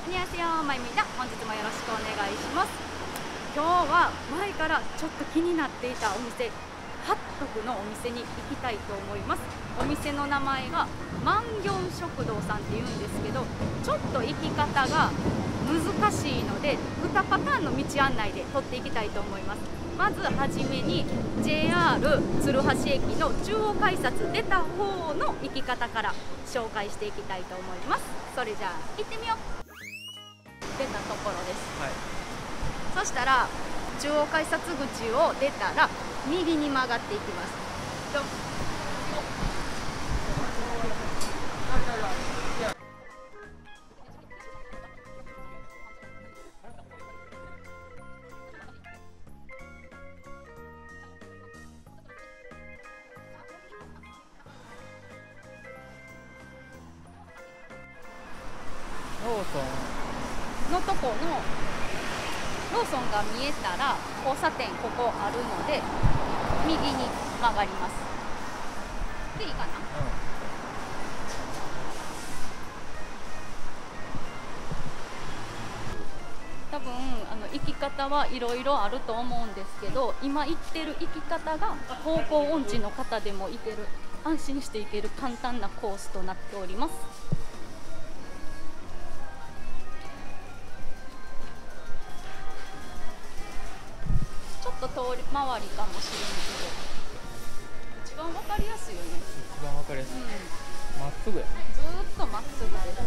안녕하세요、まゆみだ。本日もよろしくお願いします。今日は前からちょっと気になっていたお店、ハットクのお店に行きたいと思います。お店の名前が万行食堂さんっていうんですけど、ちょっと行き方が難しいので2パターンの道案内で取っていきたいと思います。まずはじめに JR 鶴橋駅の中央改札出た方の行き方から紹介していきたいと思います。それじゃあ行ってみよう。出たところです、はい、そしたら中央改札口を出たら右に曲がっていきます。 ローソンのとこのローソンが見えたら交差点ここあるので右に曲がります。でいいかな、多分行き方はいろいろあると思うんですけど、今行ってる行き方が方向音痴の方でも行ける、安心して行ける簡単なコースとなっております。ちょっと通り回りかもしれないけど、一番わかりやすいよね。 一番わかりやすい。まっすぐや。 ずーっとまっすぐです。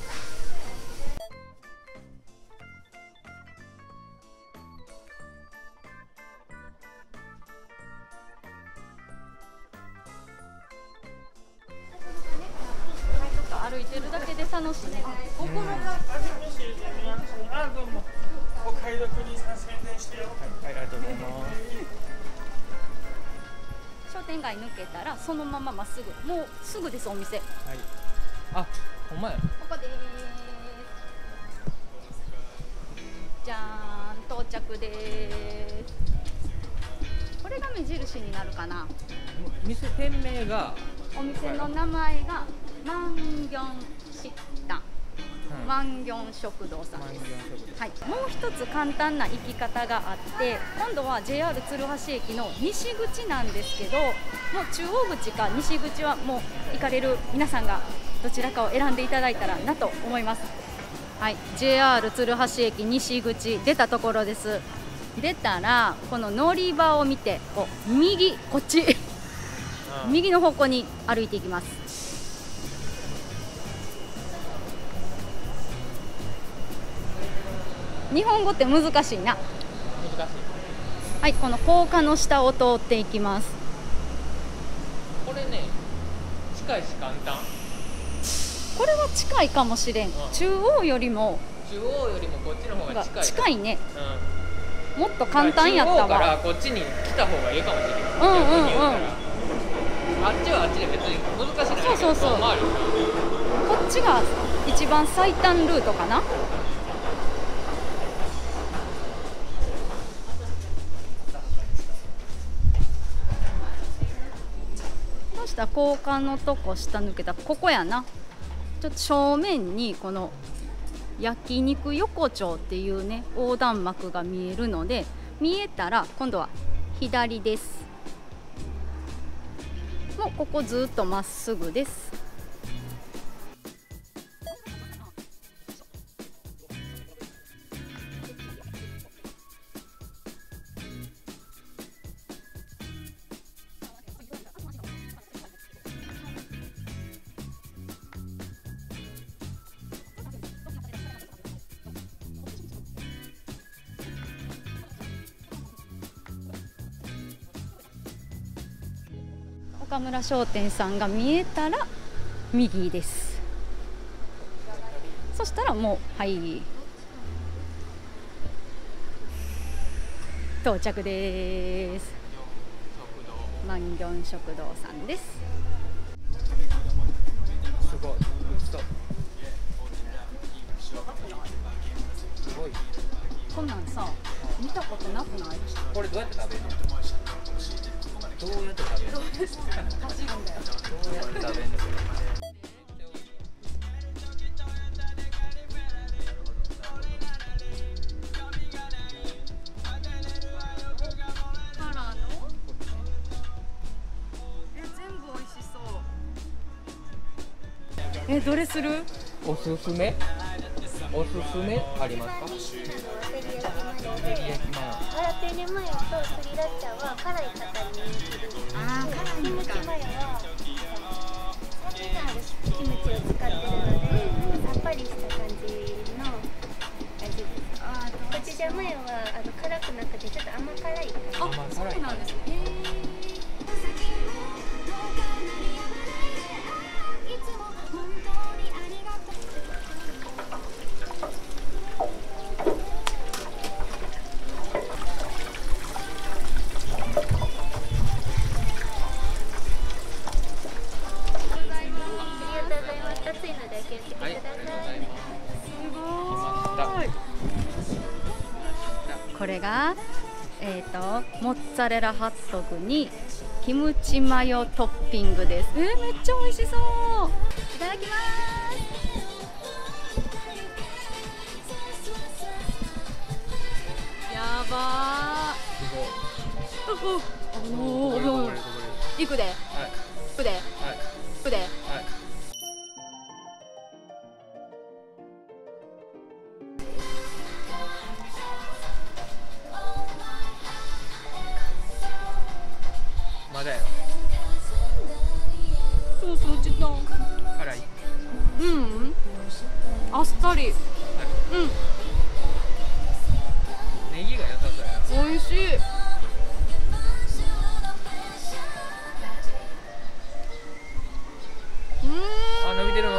歩いてるだけで楽しいね。ここもどうも。お買い得に参戦してよ。はい、ありがとうございます。 商店街抜けたらそのまままっすぐ、もうすぐです。お店。はい。 あ、ほんまや。 ここです。じゃーん、到着です。これが目印になるかな。 店名が。 お店の名前が万行食堂。万行食堂さんです。はい、もう一つ簡単な行き方があって、今度は JR 鶴橋駅の西口なんですけど、もう中央口か西口はもう行かれる皆さんがどちらかを選んでいただいたらなと思います。はい、JR 鶴橋駅西口出たところです。出たらこの乗り場を見てこう右、こっち右の方向に歩いていきます。日本語って難しいな。難しい。はい、この高架の下を通っていきます。 これね、近いし簡単。 これは近いかもしれん。中央よりもこっちの方が近い。 近いね。もっと簡単やったわ。 中央からこっちに来た方がいいかもしれない。あっちはあっちで別に難しいないけど。 そう。こっちが一番最短ルートかな。高架のとこ下抜けたここやな。ちょっと正面にこの焼肉横丁っていうね横断幕が見えるので、見えたら今度は左です。もうここずっとまっすぐです。岡村商店さんが見えたら右です。そしたらもうはい到着です。万行食堂さんです。 すごい。すごい。 こんなんさ見たことなくない？ これどうやって食べるの？どうやって食べるの？走るんだよ。どうやって食べるの？ どれする？ おすすめありますか？ 照り焼きマヨで、ハラペーニョマヨとスリラッチャは辛い方に人気です。 あー、辛いキムんか。 チマヨは酸味があるキムチを使ってるので、さっぱりした感じの味です。 あー、 コチュジャンマヨは辛くなくてちょっと甘辛い。 あ、そうなんですね。 熱いので気をつけてください。 これがモッツァレラハットグにキムチマヨトッピングです。めっちゃ美味しそう。いただきます。やばー。おお、いくで。いくで。いくで。 まだよ。 そうそう、ちょっと。 辛い。 あっさり。 ネギが良さそうやな。 美味しい。 あ、伸びてる。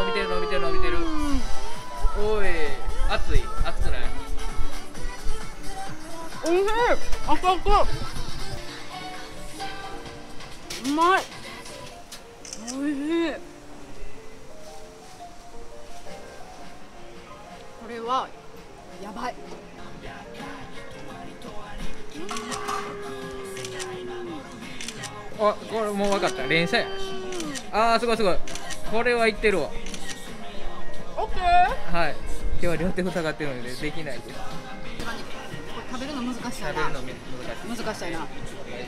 おい、熱くない？ おいしい。あかく。うまい。おいしい。これはやばい。 あ、これもう分かった。連射や。あー、すごい。これはいってるわ。 オッケー。 はい。今日は両手塞がってるのでできないです。 これ食べるの難しいな。 食べるの難しい。 難しいな。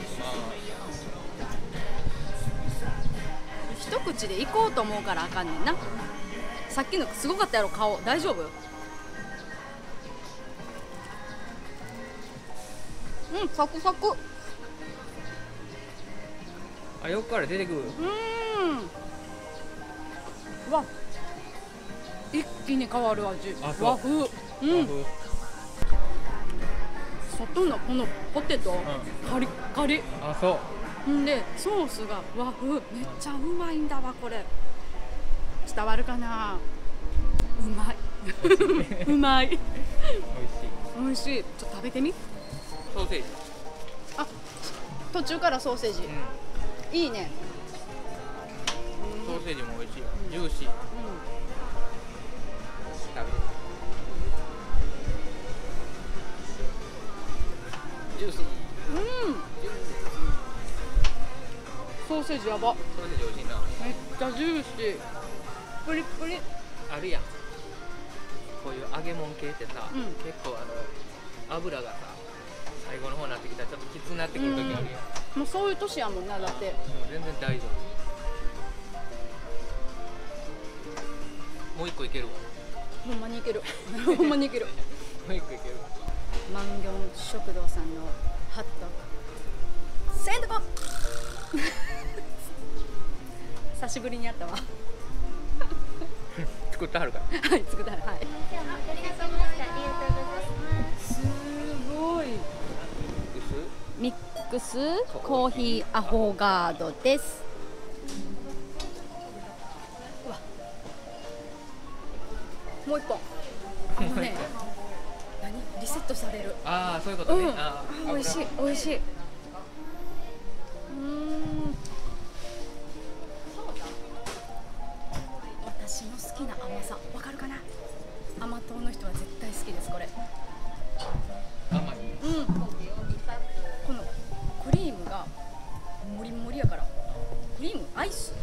一口で行こうと思うからあかんねんな。さっきのすごかったやろ、顔。大丈夫？サクサク。 あ、横から出てくる。 うわ、一気に変わる味。 あ、そう。 和風。外のこのポテト、カリッカリ。 あ、そう。 んでソースが和風、めっちゃうまいんだわ。これ伝わるかな？うまい。うまい。美味しい。ちょっと食べてみ。 ソーセージ。 あ、途中からソーセージ。いいね。 ソーセージも美味しい。ジューシー。ジューシー。 ソーセージやば。 ソーセージ美味しいな。 めっちゃジューシー。プリップリ。 あるやん。こういう揚げ物系ってさ、結構油がさ、最後の方になってきたらちょっときつくなってくる時あるやん。 もうそういう年やもんな、だって。 もう全然大丈夫。もう一個いけるわ。 ほんまにいける。ほんまにいける。 もう一個いける。 マンギョン食堂さんのハットグ。せんとこ。久しぶりにやったわ。 作ってはるから。 はい、作った。はい。 じゃあ、お待たせしました。ありがとうございます。 すごい。ミックスコーヒーアフォガードです。うわ。もう一本。何リセットされる。 ああ、そういうことね。 美味しい、美味しい。私の好きな甘さ、わかるかな？甘党の人は絶対好きです、これ。 甘い。 このクリームがもりもりやから。クリーム、アイス。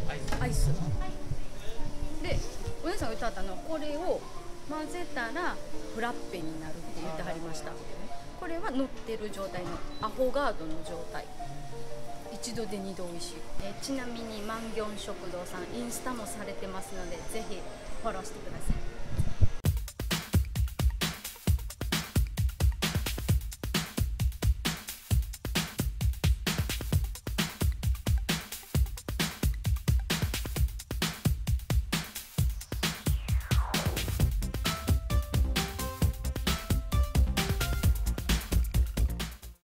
で、お姉さんが言ってはったのは、これを混ぜたらフラッペになるって言ってはりました。これは乗ってる状態のアフォガードの状態。一一度で二度美味しい。ちなみに万行食堂さんインスタもされてますので、ぜひフォローしてください。